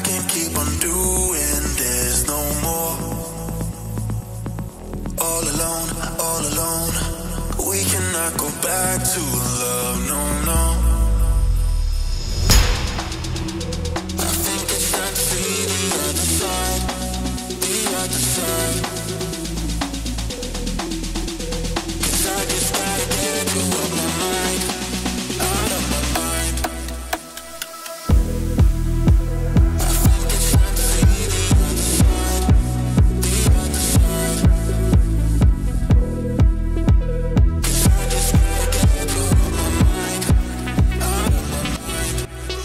can't keep on doing this no more. All alone, all alone. We cannot go back to love, no, no. I think it's time to see the other side, the other side. 'Cause I just gotta get you off my mind, out of my mind. I think it's time to see the other side, the other side. 'Cause I just gotta get you off my mind, out of my mind.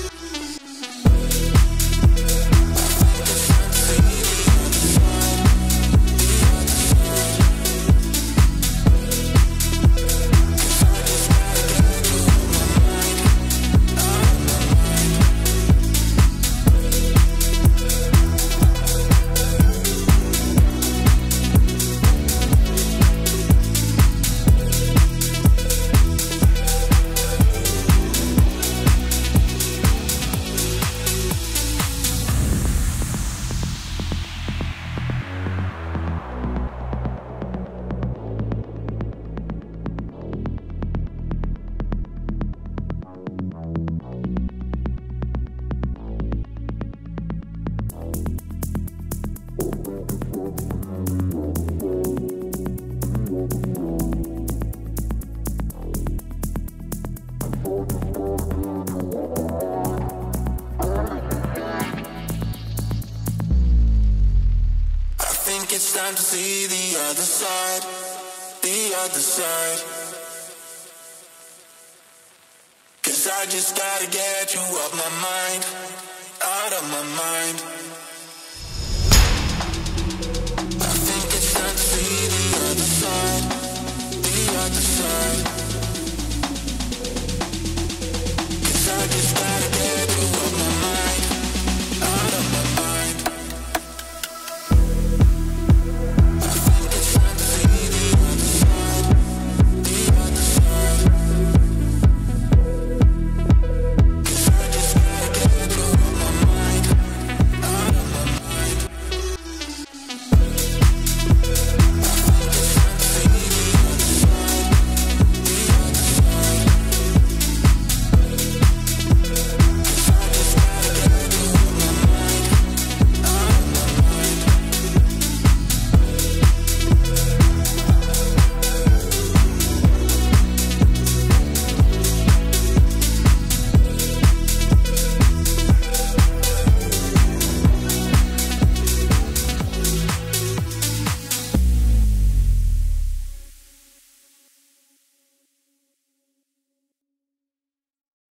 It's time to see the other side, the other side. 'Cause I just gotta get you off my mind, out of my mind. I think it's time to see the other side, the other side.